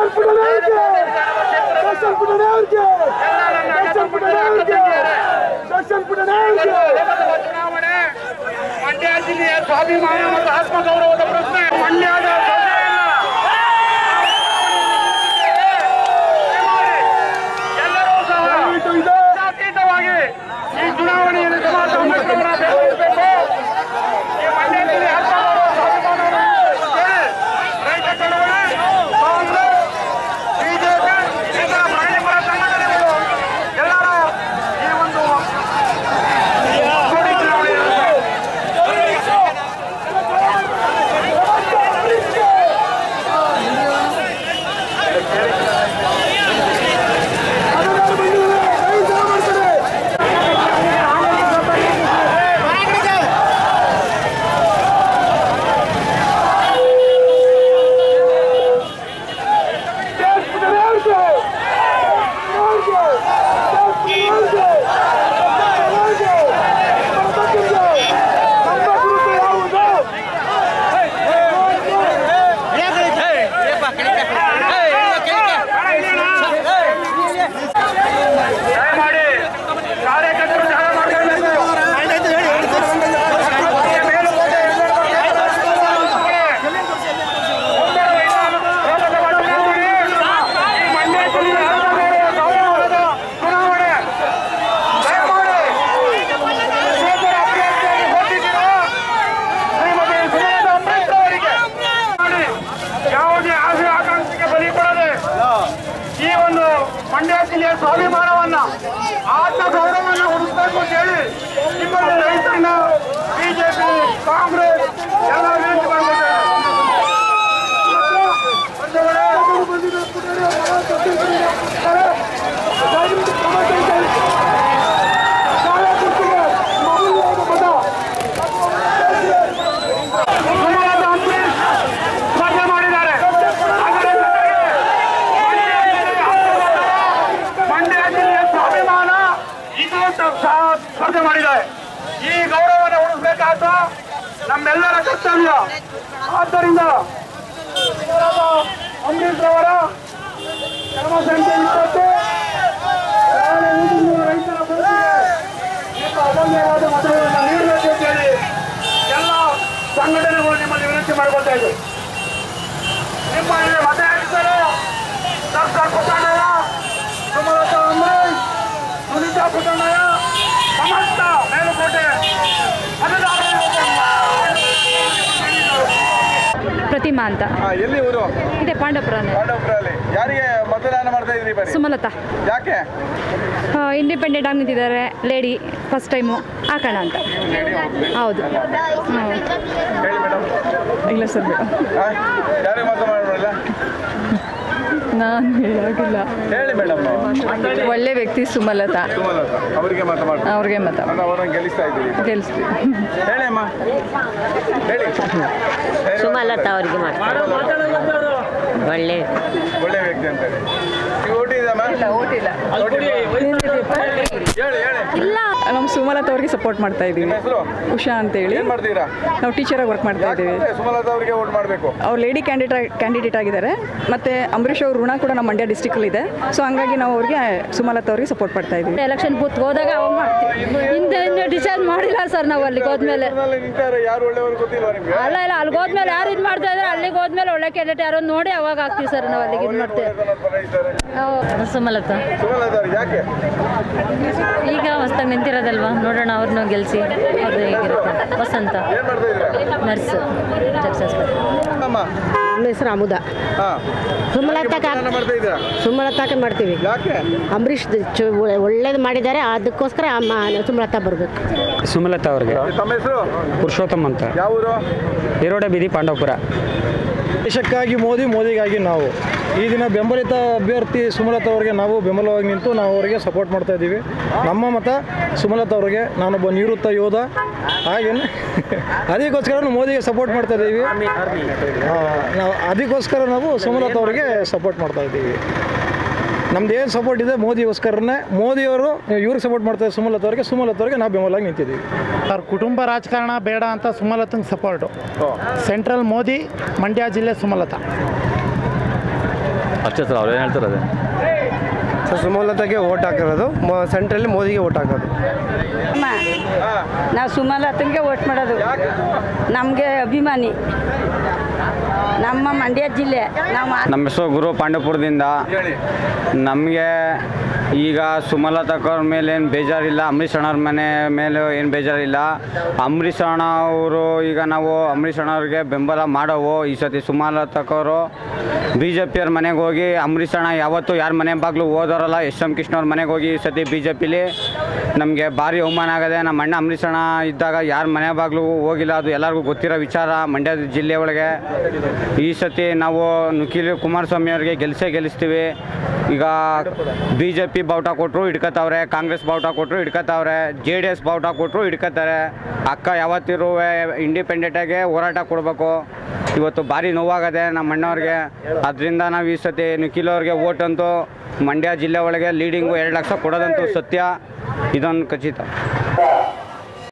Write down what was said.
ಚುನಾವಣೆ ಮಂಡ್ಯ ಜಿಲ್ಲೆಯ ಸ್ವಾಭಿಮಾನ ಮತ್ತು ಆತ್ಮಗೌರವದ ಪ್ರಶ್ನೆ. ಮಂಡ್ಯದ ಎಲ್ಲರೂ ಸಹ ಜಾತ್ಯತೀತವಾಗಿ ಈ ಚುನಾವಣೆಯಲ್ಲಿ ಬೆಂಬಲಿಸಬೇಕು. ಈ ಮಂಡ್ಯ ಜಿಲ್ಲೆಯ ಆತ್ಮಗೌರವ ಸ್ವಾಭಿಮಾನವನ್ನು ರೈತ ಚಳವಳಿ, ಕಾಂಗ್ರೆಸ್, ಬಿಜೆಪಿ, ಇತರ ಪ್ರಾಣಿಪರ ಸಂಘಟನೆಗಳು ಎಲ್ಲರೂ ಈ ಒಂದು ಮಂಡ್ಯ ಜಿಲ್ಲೆಯ ಸ್ವಾಭಿಮಾನವನ್ನ ಆತ್ಮಗೌರವವನ್ನು ಉಳಿಸಬೇಕು ಅಂತ ಹೇಳಿ ನಿಮ್ಮಲ್ಲಿ ರೈತರನ್ನ ಬಿಜೆಪಿ, ಕಾಂಗ್ರೆಸ್ ಎಲ್ಲ ವಿನಂತಿ ಮಾಡ್ಕೊಳ್ತಾರೆ. ಸ್ಪರ್ಧೆ ಮಾಡಿದ್ದಾರೆ. ಈ ಗೌರವವನ್ನು ಉಳಿಸಬೇಕಾದ ನಮ್ಮೆಲ್ಲರ ಕರ್ತವ್ಯ. ಆದ್ದರಿಂದ ಅಂಬರೀಶ್ ಅವರ ಕ್ರಮ ಸಂಖ್ಯೆ 20 ರೈತರ ಅಮೂಲ್ಯವಾದ ಮತಗಳನ್ನು ನೀಡಬೇಕು ಅಂತ ಹೇಳಿ ಎಲ್ಲ ಸಂಘಟನೆಗಳು ನಿಮ್ಮಲ್ಲಿ ವಿನಂತಿ ಮಾಡಿಕೊಳ್ತಾ ಇದ್ದೇವೆ. ನಿಮ್ಮಲ್ಲಿ ಮತ ಹಾಕಿದ್ದಾರೆ ಡಾಕ್ಟರ್ ಪುಟ್ಟಣ್ಣಯ್ಯ, ಸುಮಲತಾ ಅಂಬರೀಶ್, ಸುನೀತಾ ಪುಟ್ಟಣ್ಣಯ್ಯ, ಸಮಸ್ತ ಮೇಲುಕೋಟೆ ಪ್ರತಿಮಾ ಅಂತ. ಎಲ್ಲಿ ಊರು? ಇದೆ ಪಾಂಡವಪುರನೇ. ಪಾಂಡವಪುರಲ್ಲಿ. ಯಾರಿಗೆ ಮತದಾನ ಮಾಡ್ತಾ ಇದ್ರಿ? ಬರೀ ಸುಮಲತಾ. ಯಾಕೆ? ಇಂಡಿಪೆಂಡೆಂಟ್ ಆಗಿ ನಿಂತಿದ್ದಾರೆ, ಲೇಡಿ, ಫಸ್ಟ್ ಟೈಮು ಹಾಕೋಣ ಅಂತ. ಹೌದು. ಹೇಳಿ ಮೇಡಮ್. ಇಲ್ಲ ಸರ್ ಮೇಡಮ್, ಯಾರಿಗೆ ಮತ ಮಾಡಲ್ಲ? ನಾನು ಹೇಳಾಗಿಲ್ಲ. ಹೇಳಿ ಮೇಡಮ್. ಒಳ್ಳೆ ವ್ಯಕ್ತಿ ಸುಮಲತಾ. ಸುಮಲತಾ ಅವರಿಗೆ ಮತ ಮಾಡಿ. ಅವ್ರಿಗೆ ಮತ ಅವರನ್ನು ಗೆಲ್ಲಿಸ್ತಾ ಇದ್ದೀವಿ. ಗೆಲ್ಲಿಸ್ತೀವಿ. ಹೇಳಿ ಅಮ್ಮ, ಹೇಳಿ. ಸುಮಲತಾ ಅವರಿಗೆ ಮಾಡ್ತಾರೆ. ಒಳ್ಳೆ ವ್ಯಕ್ತಿ ಅಂತ ಹೇಳಿ. ನೀವು ಓಟ್ ಇದೆಯಮ್ಮ? ಓಟಿಲ್ಲ. ಹೇಳಿ ಹೇಳಿ. ಇಲ್ಲ, ನಾವು ಸುಮಲತಾ ಅವ್ರಿಗೆ ಸಪೋರ್ಟ್ ಮಾಡ್ತಾ ಇದ್ದೀವಿ. ಹೆಸರು ಉಷಾ ಅಂತೇಳಿ. ಏನು ಮಾಡ್ತೀರಾ? ನಾವು ಟೀಚರಾಗಿ ವರ್ಕ್ ಮಾಡ್ತಾ ಇದ್ದೀವಿ. ಸುಮಲತಾ ಅವರಿಗೆ ಓಟ್ ಮಾಡಬೇಕು. ಅವ್ರು ಲೇಡಿ ಕ್ಯಾಂಡಿಡೇಟ್ ಆಗಿದ್ದಾರೆ. ಮತ್ತು ಅಂಬರೀಶ್ ಅವ್ರ ಋಣ ಕೂಡ ನಮ್ಮ ಮಂಡ್ಯ ಡಿಸ್ಟಿಕಲ್ಲಿ ಇದೆ. ಸೊ ಹಂಗಾಗಿ ನಾವು ಅವ್ರಿಗೆ ಸುಮಲತಾ ಅವ್ರಿಗೆ ಸಪೋರ್ಟ್ ಮಾಡ್ತಾ ಇದ್ದೀವಿ. ಎಲೆಕ್ಷನ್ ಬೂತ್ ಹೋದಾಗ ಅವಾಗ ಮಾಡ್ತೀವಿ. ಇನ್ನು ಡಿಸೈಡ್ ಮಾಡಿಲ್ಲ ಸರ್ ನಾವು ಅಲ್ಲಿಗೆ ಹೋದ್ಮೇಲೆ. ಯಾರು ಒಳ್ಳೆಯವರು ಗೊತ್ತಿಲ್ಲ ನಿಮಗೆ? ಅಲ್ಲ ಅಲ್ಲಿಗೆ ಹೋದ್ಮೇಲೆ ಯಾರು ಇದು ಮಾಡ್ತಾ ಇದ್ದಾರೆ, ಅಲ್ಲಿಗೆ ಹೋದ್ಮೇಲೆ ಒಳ್ಳೆ ಕ್ಯಾಂಡಿಡೇಟ್ ಯಾರೋ ನೋಡಿ ಅವಾಗ ಆಗ್ತೀವಿ ಸರ್ ನಾವು ಅಲ್ಲಿಗೆ ಇದು ಮಾಡ್ತೇವೆ. ಸುಮಲತಾ. ಸುಮಲತಾ ಯಾಕೆ? ಈಗ ಹೊಸದಾಗಿ ನಿಂತಿರೋದಲ್ವಾ, ನೋಡೋಣ ಅವ್ರನ್ನ ಗೆಲ್ಲಿಸಿ. ಅದು ಹೇಗಿರುತ್ತೆ. ವಸಂತ ಏನು ಮಾಡ್ತಾ ಇದ್ದೀರಾ? ನರ್ಸ್, ಅಮ್ಮ. ನಮ್ಮ ಹೆಸರು ಅಮುದ. ಸುಮಲತಾಕ್ಕೆ ಮಾಡ್ತೀವಿ. ಯಾಕೆ? ಅಂಬರೀಶ್ ಒಳ್ಳೇದು ಮಾಡಿದ್ದಾರೆ, ಅದಕ್ಕೋಸ್ಕರ ಸುಮಲತಾ ಬರಬೇಕು. ಸುಮಲತಾ ಅವ್ರಿಗೆ. ತಮ್ಮ ಹೆಸರು? ಪುರುಷೋತ್ತಮ್ ಅಂತ. ಯಾವ ಊರು? ಈರೋಡೆ ಬೀದಿ, ಪಾಂಡವಪುರ. ದೇಶಕ್ಕಾಗಿ ಮೋದಿಗಾಗಿ ನಾವು ಈ ದಿನ ಬೆಂಬಲಿತ ಅಭ್ಯರ್ಥಿ ಸುಮಲತಾ ಅವರಿಗೆ ನಾವು ಬೆಂಬಲವಾಗಿ ನಿಂತು ನಾವು ಅವರಿಗೆ ಸಪೋರ್ಟ್ ಮಾಡ್ತಾ ಇದ್ದೀವಿ. ನಮ್ಮ ಮತ ಸುಮಲತಾ ಅವರಿಗೆ. ನಾನೊಬ್ಬ ನಿವೃತ್ತ ಯೋಧ, ಹಾಗೇನೆ ಅದಕ್ಕೋಸ್ಕರ ಮೋದಿಗೆ ಸಪೋರ್ಟ್ ಮಾಡ್ತಾ ಇದ್ದೀವಿ. ನಾವು ಅದಕ್ಕೋಸ್ಕರ ನಾವು ಸುಮಲತಾ ಅವರಿಗೆ ಸಪೋರ್ಟ್ ಮಾಡ್ತಾ ಇದ್ದೀವಿ. ನಮ್ದು ಏನು ಸಪೋರ್ಟ್ ಇದೆ ಮೋದಿಗೋಸ್ಕರನೇ. ಮೋದಿಯವರು ಇವ್ರಿಗೆ ಸಪೋರ್ಟ್ ಮಾಡ್ತಾರೆ, ಸುಮಲತಾ ಅವರಿಗೆ ನಾವು ಬೆಂಬಲವಾಗಿ ನಿಂತಿದ್ದೀವಿ. ಸರ್, ಕುಟುಂಬ ರಾಜಕಾರಣ ಬೇಡ ಅಂತ ಸುಮಲತಂಗೆ ಸಪೋರ್ಟು. ಸೆಂಟ್ರಲ್ ಮೋದಿ, ಮಂಡ್ಯ ಜಿಲ್ಲೆ ಸುಮಲತಾ. ಅಷ್ಟೇ ಸರ್, ಅವ್ರು ಏನು ಹೇಳ್ತಾರೆ ಅದೇ ಸರ್. ಸುಮಲತಾಗೆ ಓಟ್ ಹಾಕಿರೋದು, ಸೆಂಟ್ರಲ್ಲಿ ಮೋದಿಗೆ ಓಟ್ ಹಾಕೋದು. ನಾವು ಸುಮಲತಂಗೆ ಓಟ್ ಮಾಡೋದು. ನಮಗೆ ಅಭಿಮಾನಿ, ನಮ್ಮ ಮಂಡ್ಯ ಜಿಲ್ಲೆ. ನಮ್ಮ ಹೆಸರು ಗುರು ಪಾಂಡವಪುರದಿಂದ. ನಮಗೆ ಈಗ ಸುಮಲತಾಕವ್ರ ಮೇಲೆ ಏನು ಬೇಜಾರಿಲ್ಲ, ಅಂಬರೀಷ್ ಅಣ್ಣವ್ರ ಮನೆ ಮೇಲೆ ಏನು ಬೇಜಾರಿಲ್ಲ. ಅಂಬರೀಷ್ ಅಣ್ಣ ಅವರು ಈಗ ನಾವು ಅಂಬರೀಷ್ ಅಣ್ಣವ್ರಿಗೆ ಬೆಂಬಲ ಮಾಡೋವು. ಈ ಸತಿ ಸುಮಲತಾಕವರು BJP ಅವ್ರ ಮನೆಗೆ ಹೋಗಿ, ಅಂಬರೀಷ್ ಅಣ್ಣ ಯಾವತ್ತೂ ಯಾರ ಮನೆ ಬಾಗ್ಲು ಹೋದವರಲ್ಲ, SM ಕೃಷ್ಣವ್ರ ಮನೆಗೆ ಹೋಗಿ ಈ ಸತಿ BJPಲಿ ನಮಗೆ ಭಾರಿ ಅವಮಾನ ಆಗದೆ. ನಮ್ಮ ಅಣ್ಣ ಅಂಬರೀಷ್ ಅಣ್ಣ ಇದ್ದಾಗ ಯಾರ ಮನೆ ಬಾಗ್ಲು ಹೋಗಿಲ್ಲ, ಅದು ಎಲ್ಲರಿಗೂ ಗೊತ್ತಿರೋ ವಿಚಾರ ಮಂಡ್ಯ ಜಿಲ್ಲೆ ಒಳಗೆ. ಈ ಸತಿ ನಾವು ನಿಖಿಲ್ ಕುಮಾರಸ್ವಾಮಿ ಅವ್ರಿಗೆ ಗೆಲ್ಲಿಸ್ತೀವಿ. ಈಗ BJP ಬಾವುಟ ಕೊಟ್ಟರು ಹಿಡ್ಕತ್ತವ್ರೆ, ಕಾಂಗ್ರೆಸ್ ಬಾವುಟ ಕೊಟ್ಟರು ಹಿಡ್ಕತ್ತವ್ರೆ, JDS ಬಾವುಟ ಕೊಟ್ಟರು ಹಿಡ್ಕತ್ತಾರೆ. ಅಕ್ಕ ಯಾವತ್ತಿರುವ ಇಂಡಿಪೆಂಡೆಂಟಾಗೆ ಹೋರಾಟ ಕೊಡಬೇಕು. ಇವತ್ತು ಭಾರಿ ನೋವಾಗದೆ ನಮ್ಮ ಅಣ್ಣವ್ರಿಗೆ. ಅದರಿಂದ ನಾವು ಈ ಸತಿ ನಿಖಿಲ್ ಅವ್ರಿಗೆ ಓಟ್ ಅಂತೂ ಮಂಡ್ಯ ಜಿಲ್ಲೆ ಒಳಗೆ ಲೀಡಿಂಗು 2 ಲಕ್ಷ ಕೊಡೋದಂತೂ ಸತ್ಯ, ಇದೊಂದು ಖಚಿತ.